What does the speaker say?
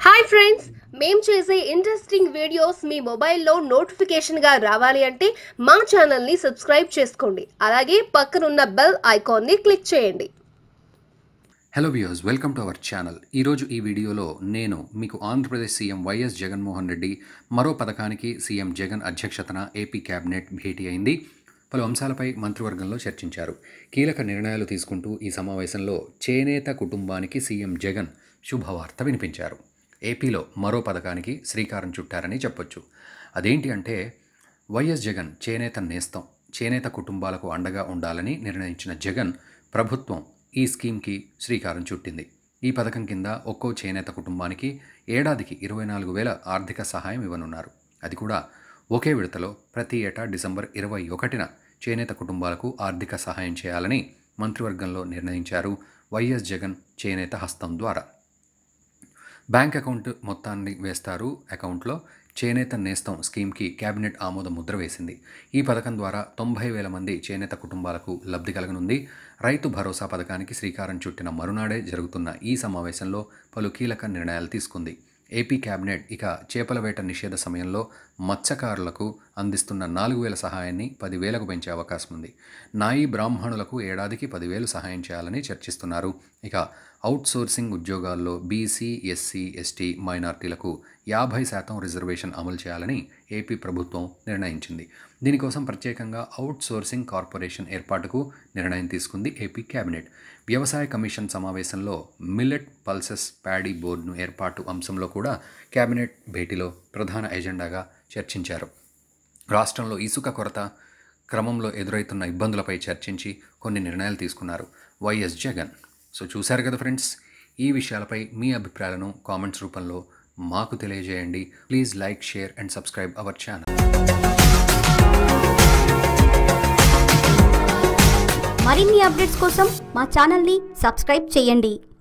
Hi friends, మేము చేసే interesting videos మీ మొబైల్లో నోటిఫికేషన్గా రావాలి అంటే మా ఛానల్ని సబ్స్క్రైబ్ చేసుకోండి. అలాగే పక్కనున్న బెల్ ఐకాన్ని క్లిక్ చేయండి. Hello viewers, welcome to our channel. ఈరోజు ఈ వీడియోలో నేను మీకు ఆంధ్రప్రదేశ్ సీఎం వైఎస్ జగన్మోహన్ రెడ్డి మరో పథకానికి సీఎం జగన్ అధ్యక్షతన ఏపీ క్యాబినెట్ భేటీ అయింది. పలు అంశాలపై మంత్రివర్గంలో చర్చించారు. కీలక నిర్ణయాలు తీసుకుంటూ ఈ సమావేశంలో చేనేత కుటుంబానికి సీఎం జగన్ శుభవార్త వినిపించారు. ఏపీలో మరో పథకానికి శ్రీకారం చుట్టారని చెప్పొచ్చు. అదేంటి అంటే వైఎస్ జగన్ చేనేత నేస్తం, చేనేత కుటుంబాలకు అండగా ఉండాలని నిర్ణయించిన జగన్ ప్రభుత్వం ఈ స్కీమ్కి శ్రీకారం చుట్టింది. ఈ పథకం కింద ఒక్కో చేనేత కుటుంబానికి ఏడాదికి 24,000 ఆర్థిక సహాయం ఇవ్వనున్నారు. అది కూడా ఒకే విడతలో ప్రతి ఏటా డిసెంబర్ 21న చేనేత కుటుంబాలకు ఆర్థిక సహాయం చేయాలని మంత్రివర్గంలో నిర్ణయించారు. వైఎస్ జగన్ చేనేత హస్తం ద్వారా బ్యాంక్ అకౌంట్ మొత్తాన్ని వేస్తారు. అకౌంట్లో చేనేత నేస్తం స్కీమ్కి కేబినెట్ ఆమోద ముద్ర వేసింది. ఈ పథకం ద్వారా 90,000 మంది చేనేత కుటుంబాలకు లబ్ధి కలగనుంది. రైతు భరోసా పథకానికి శ్రీకారం చుట్టిన మరునాడే జరుగుతున్న ఈ సమావేశంలో పలు కీలక నిర్ణయాలు తీసుకుంది. ఏపీ కేబినెట్ ఇక చేపల వేట నిషేధ సమయంలో మత్స్యకారులకు అందిస్తున్న 4,000 సహాయాన్ని 10,000కు పెంచే అవకాశం ఉంది. నాయి బ్రాహ్మణులకు ఏడాదికి 10,000 సహాయం చేయాలని చర్చిస్తున్నారు. ఇక అవుట్సోర్సింగ్ ఉద్యోగాల్లో బీసీ, ఎస్సీ, ఎస్టీ, మైనార్టీలకు 50% రిజర్వేషన్ అమలు చేయాలని ఏపీ ప్రభుత్వం నిర్ణయించింది. దీనికోసం ప్రత్యేకంగా అవుట్సోర్సింగ్ కార్పొరేషన్ ఏర్పాటుకు నిర్ణయం తీసుకుంది ఏపీ కేబినెట్. వ్యవసాయ కమిషన్ సమావేశంలో మిల్లెట్ పల్సెస్ ప్యాడీ బోర్డును ఏర్పాటు అంశంలో కూడా కేబినెట్ భేటీలో ప్రధాన ఎజెండాగా చర్చించారు. రాష్ట్రంలో ఇసుక కొరత క్రమంలో ఎదురవుతున్న ఇబ్బందులపై చర్చించి కొన్ని నిర్ణయాలు తీసుకున్నారు వైఎస్ జగన్. సో చూశారు కదా ఫ్రెండ్స్, ఈ విషయాలపై మీ అభిప్రాయాలను కామెంట్స్ రూపంలో మాకు తెలియజేయండి. Please like, share and subscribe our channel. మరిన్ని అప్డేట్స్ కోసం మా ఛానల్ని సబ్స్క్రైబ్ చేయండి.